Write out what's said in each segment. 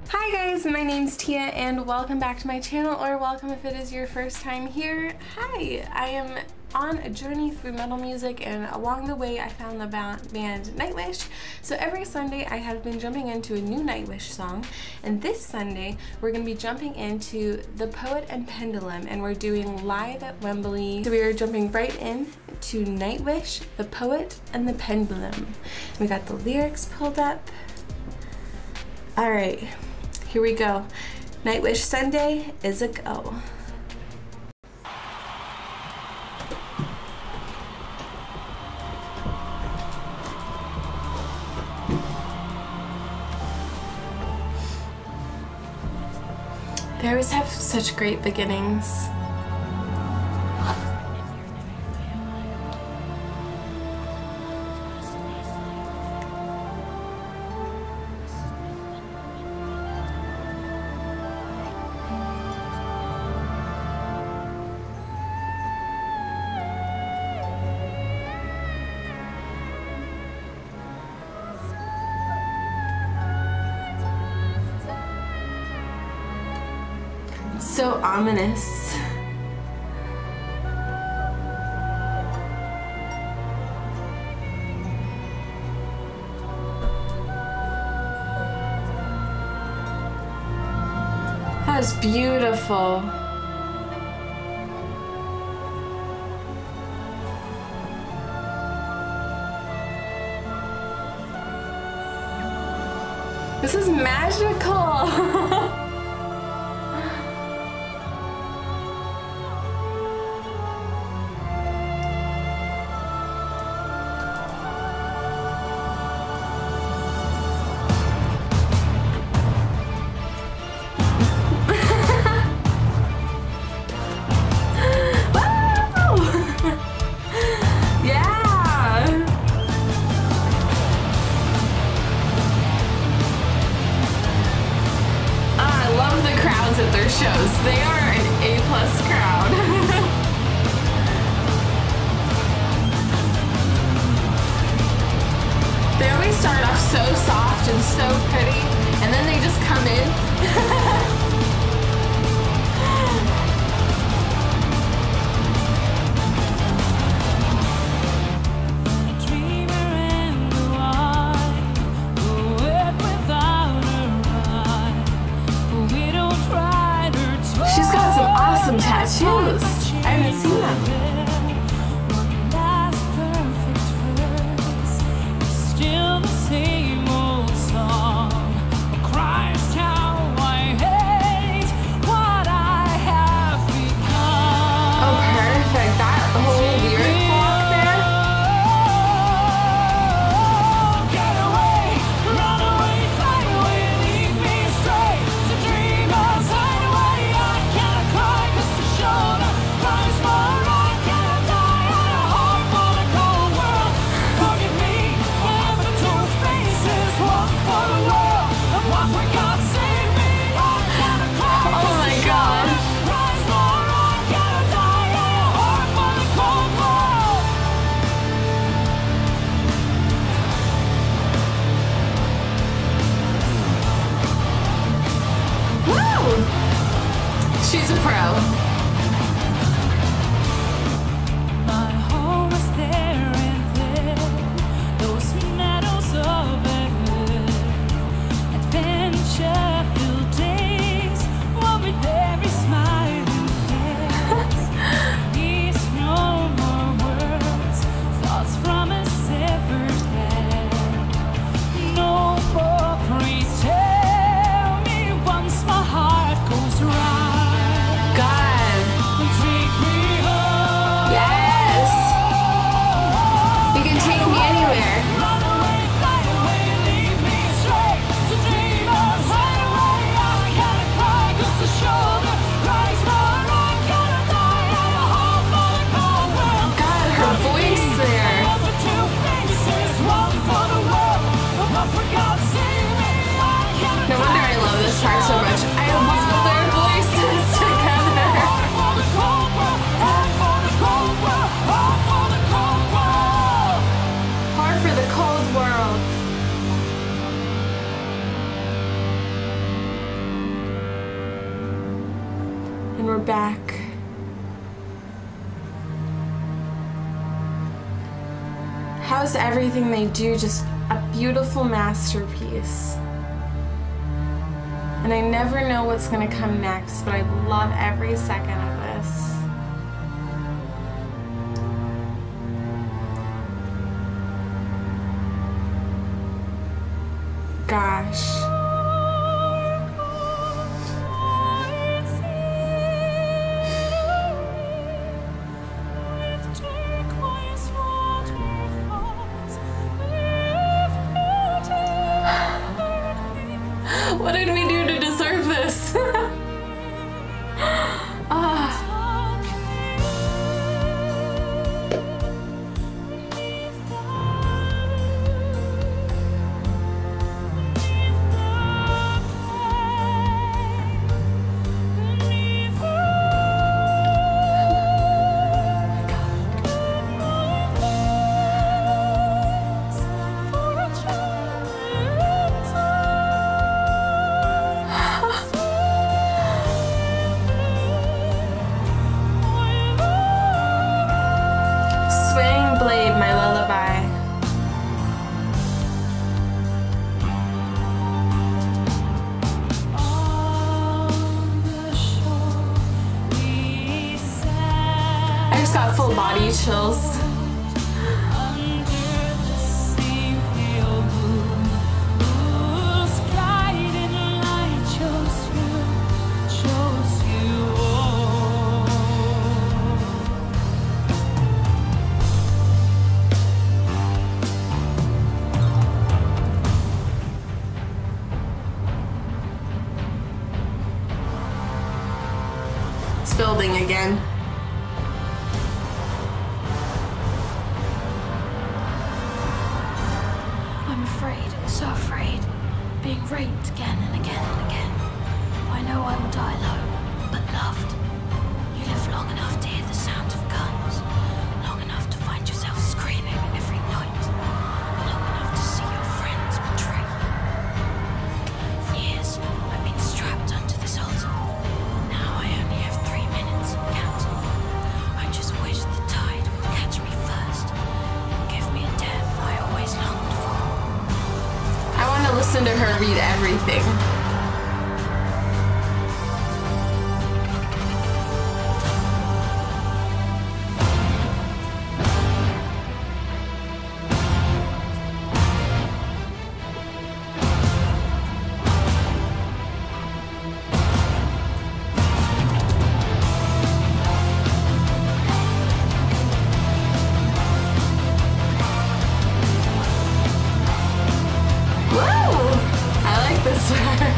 Hi guys, my name's Tia and welcome back to my channel, or welcome if it is your first time here. Hi, I am on a journey through metal music, and along the way I found the band NIGHTWISH. So every Sunday I have been jumping into a new NIGHTWISH song, and this Sunday we're going to be jumping into The Poet and Pendulum, and we're doing live at Wembley. So we are jumping right in to NIGHTWISH, The Poet and the Pendulum. We got the lyrics pulled up. Alright, here we go. NIGHTWISH Sunday is a go. They always have such great beginnings. So ominous. That was beautiful. This is magical. At their shows. They are an A+ crowd. They always start off so soft and so pretty, and then they just come in. Some tattoos. I haven't seen them. Still the same old song. Christ, how I back. How's everything they do just a beautiful masterpiece? And I never know what's gonna come next, but I love every second of this. Gosh. What did we do to deserve this? My lullaby. I just got full body chills. Building again. I'm afraid, so afraid, being raped again and again and again. I know I will die alone, but loved. You live long enough to hear the sound of guns, long enough to find yourself screaming every night, long enough to see your friends betray you. For years, I've been strapped onto this altar. Now I only have 3 minutes and counting. I just wish the tide would catch me first, give me a death I always longed for. I want to listen to her read everything. This part.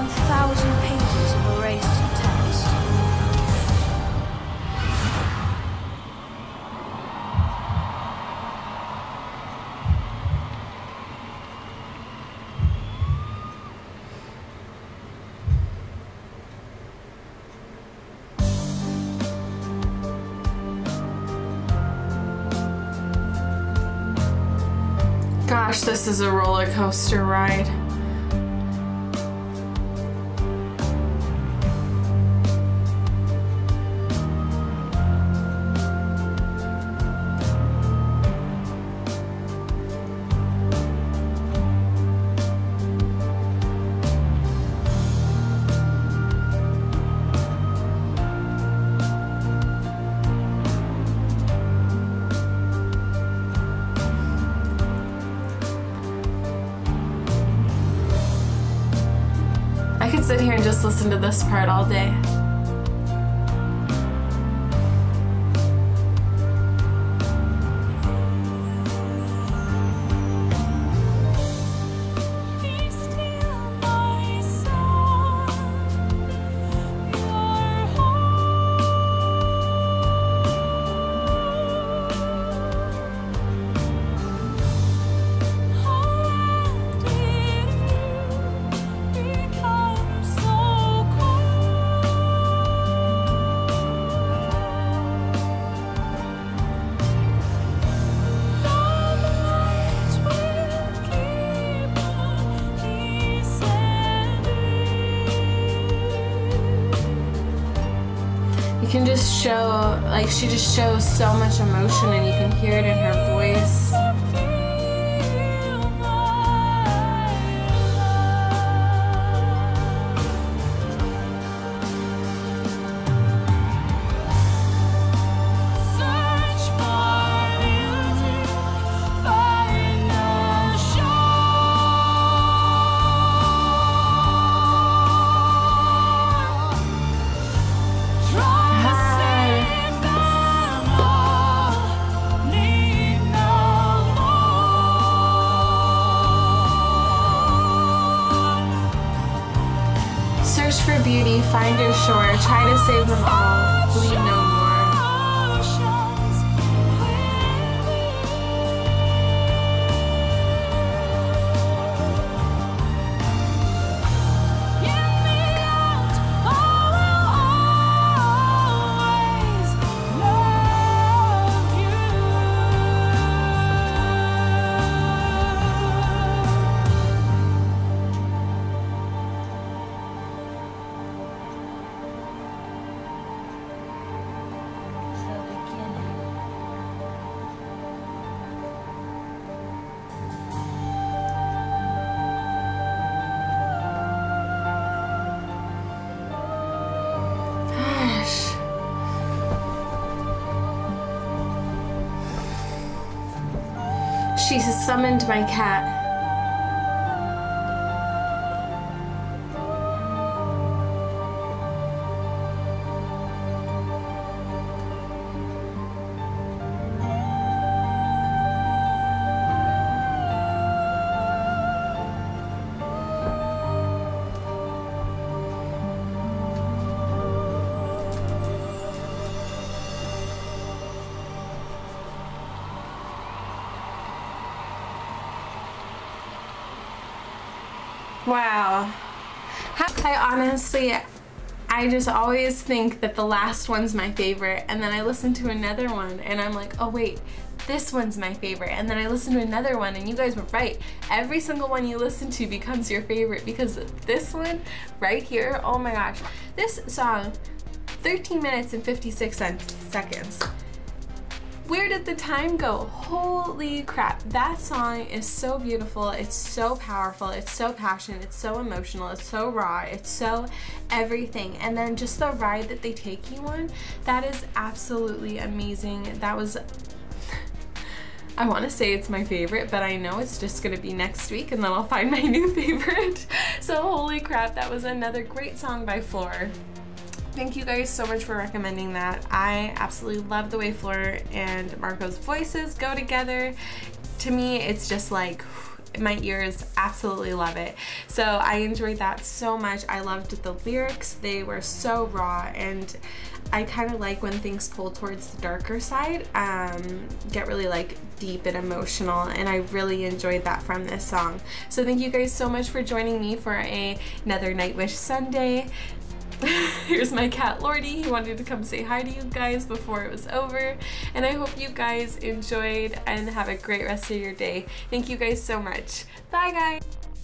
1,000 pages of erased text. Gosh, this is a roller coaster ride. I could sit here and just listen to this part all day. You can just show, like, she just shows so much emotion and you can hear it in her voice. Search for beauty, find your shore, try to save them all, bleed no more. She has summoned my cat. Wow. I just always think that the last one's my favorite, and then I listen to another one and I'm like, oh wait, this one's my favorite, and then I listen to another one and you guys were right. Every single one you listen to becomes your favorite because this one right here, oh my gosh. This song, 13 minutes and 56 seconds. Where did the time go? Holy crap. That song is so beautiful. It's so powerful. It's so passionate. It's so emotional. It's so raw. It's so everything. And then just the ride that they take you on, that is absolutely amazing. That was, I want to say it's my favorite, but I know it's just going to be next week and then I'll find my new favorite. So holy crap, that was another great song by Floor. Thank you guys so much for recommending that. I absolutely love the way Floor and Marco's voices go together. to me, it's just like, my ears absolutely love it. So I enjoyed that so much. I loved the lyrics. They were so raw, and I kind of like when things pull towards the darker side, get really like deep and emotional, and I really enjoyed that from this song. So thank you guys so much for joining me for another Nightwish Sunday. Here's my cat Lordy. He wanted to come say hi to you guys before it was over, and I hope you guys enjoyed and have a great rest of your day. Thank you guys so much. Bye guys.